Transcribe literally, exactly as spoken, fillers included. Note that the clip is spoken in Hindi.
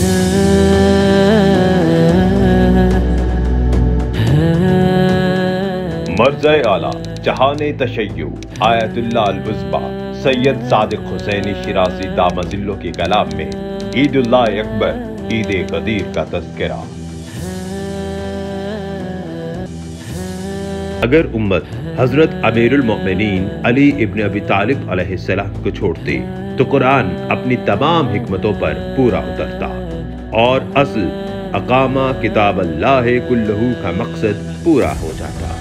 मर्ज़े आला जहाने तशय्यु आयतुल्लाह अल-वुज़्बा सैयद सादिक हुसैनी शिराज़ी दामजिल्लो के कलाम में ईद-उल अकबर ईद ग़दीर का तज़किरा। अगर उम्मत हज़रत अमीरुल मोमिनीन अली इब्न अबी तालिब अलैहिस्सलाम को छोड़ती तो कुरान अपनी तमाम हिकमतों पर पूरा उतरता और असल अकामा किताब अल्लाह कुल्लहू का मकसद पूरा हो जाता।